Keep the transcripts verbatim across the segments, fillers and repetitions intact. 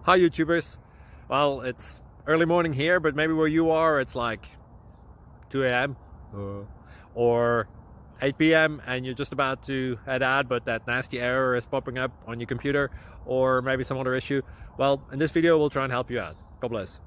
Hi YouTubers. Well, it's early morning here, but maybe where you are it's like two A M uh, or eight P M and you're just about to head out, but that nasty error is popping up on your computer, or maybe some other issue. Well, in this video we'll try and help you out. God bless.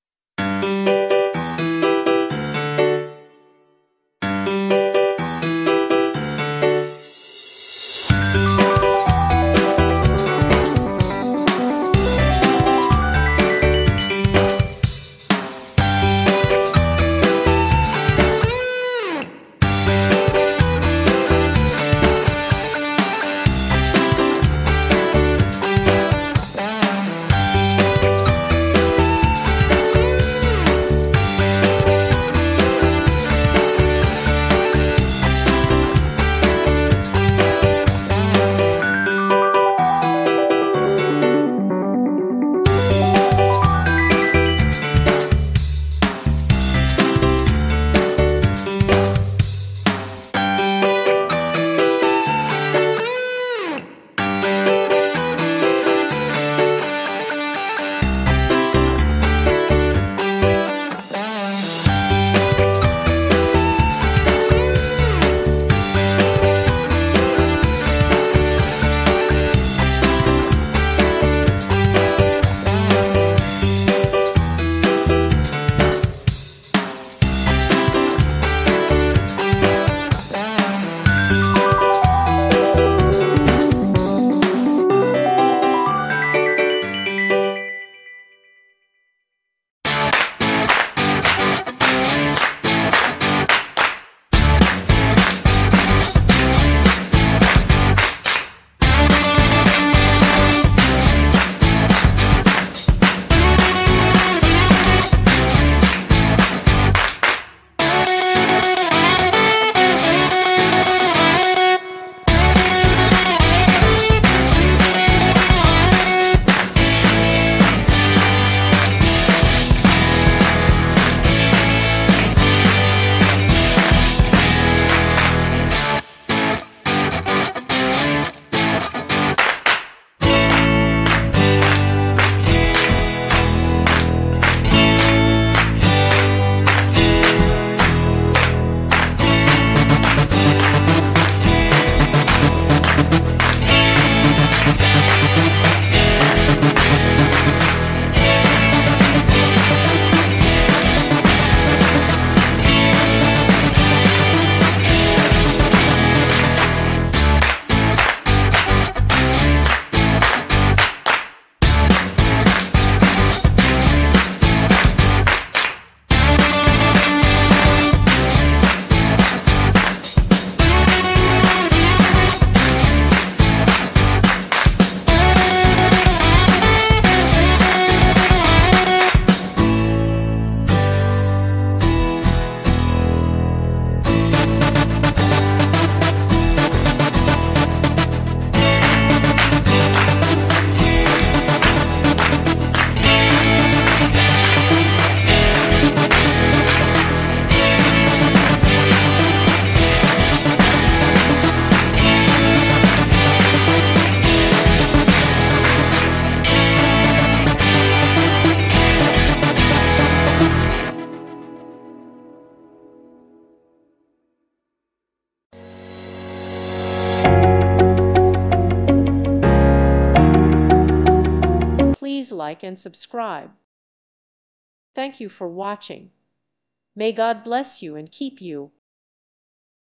Please like and subscribe. Thank you for watching. May God bless you and keep you.